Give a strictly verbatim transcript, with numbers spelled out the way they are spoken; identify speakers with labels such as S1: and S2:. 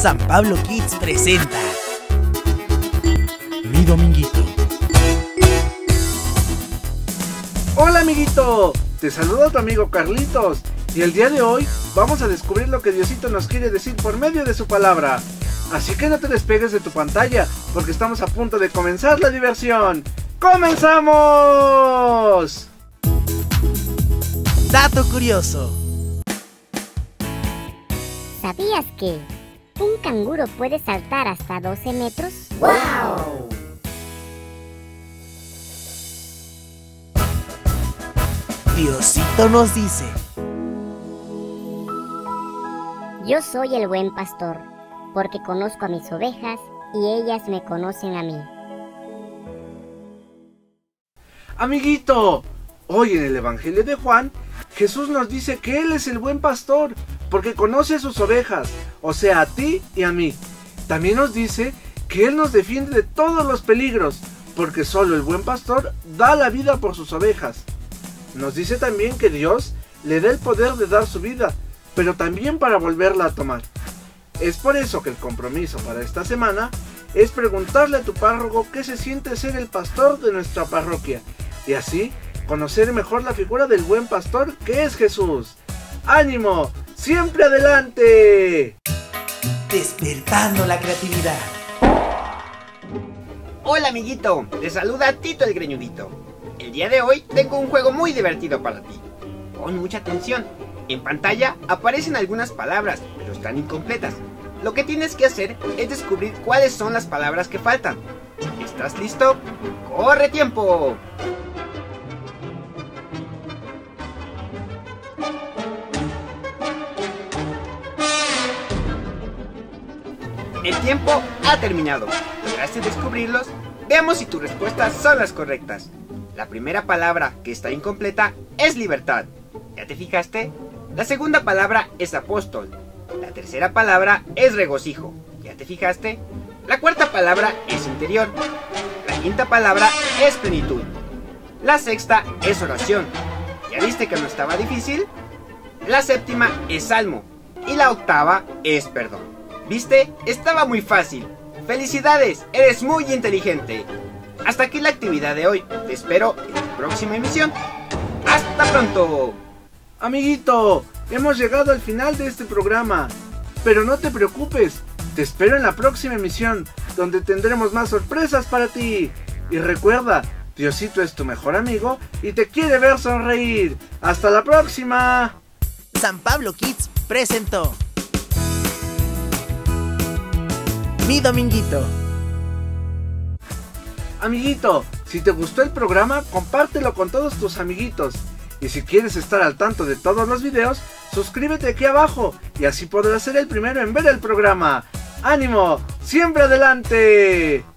S1: San Pablo Kids presenta Mi Dominguito.
S2: Hola amiguito, te saluda tu amigo Carlitos y el día de hoy vamos a descubrir lo que Diosito nos quiere decir por medio de su palabra. Así que no te despegues de tu pantalla porque estamos a punto de comenzar la diversión. ¡Comenzamos!
S1: Dato curioso.
S3: ¿Sabías que un canguro puede saltar hasta doce metros?
S4: ¡Wow!
S1: Diosito nos dice:
S3: Yo soy el buen pastor, porque conozco a mis ovejas y ellas me conocen a mí.
S2: Amiguito, hoy en el Evangelio de Juan, Jesús nos dice que Él es el buen pastor, porque conoce a sus ovejas, o sea, a ti y a mí. También nos dice que Él nos defiende de todos los peligros, porque solo el buen pastor da la vida por sus ovejas. Nos dice también que Dios le da el poder de dar su vida, pero también para volverla a tomar. Es por eso que el compromiso para esta semana es preguntarle a tu párroco qué se siente ser el pastor de nuestra parroquia, y así conocer mejor la figura del buen pastor que es Jesús. ¡Ánimo! ¡Siempre adelante!
S1: Despertando la creatividad.
S4: Hola amiguito, te saluda Tito el Greñudito. El día de hoy tengo un juego muy divertido para ti. Pon mucha atención. En pantalla aparecen algunas palabras, pero están incompletas. Lo que tienes que hacer es descubrir cuáles son las palabras que faltan. ¿Estás listo? ¡Corre tiempo! El tiempo ha terminado. ¿Lograste descubrirlos? Veamos si tus respuestas son las correctas. La primera palabra que está incompleta es libertad. ¿Ya te fijaste? La segunda palabra es apóstol. La tercera palabra es regocijo. ¿Ya te fijaste? La cuarta palabra es interior. La quinta palabra es plenitud. La sexta es oración. ¿Ya viste que no estaba difícil? La séptima es salmo. Y la octava es perdón. ¿Viste? Estaba muy fácil. ¡Felicidades! ¡Eres muy inteligente! Hasta aquí la actividad de hoy. Te espero en tu próxima emisión. ¡Hasta pronto!
S2: Amiguito, hemos llegado al final de este programa. Pero no te preocupes, te espero en la próxima emisión, donde tendremos más sorpresas para ti. Y recuerda, Diosito es tu mejor amigo y te quiere ver sonreír. ¡Hasta la próxima!
S1: San Pablo Kids presentó Mi Dominguito.
S2: Amiguito, si te gustó el programa, compártelo con todos tus amiguitos. Y si quieres estar al tanto de todos los videos, suscríbete aquí abajo y así podrás ser el primero en ver el programa. ¡Ánimo! ¡Siempre adelante!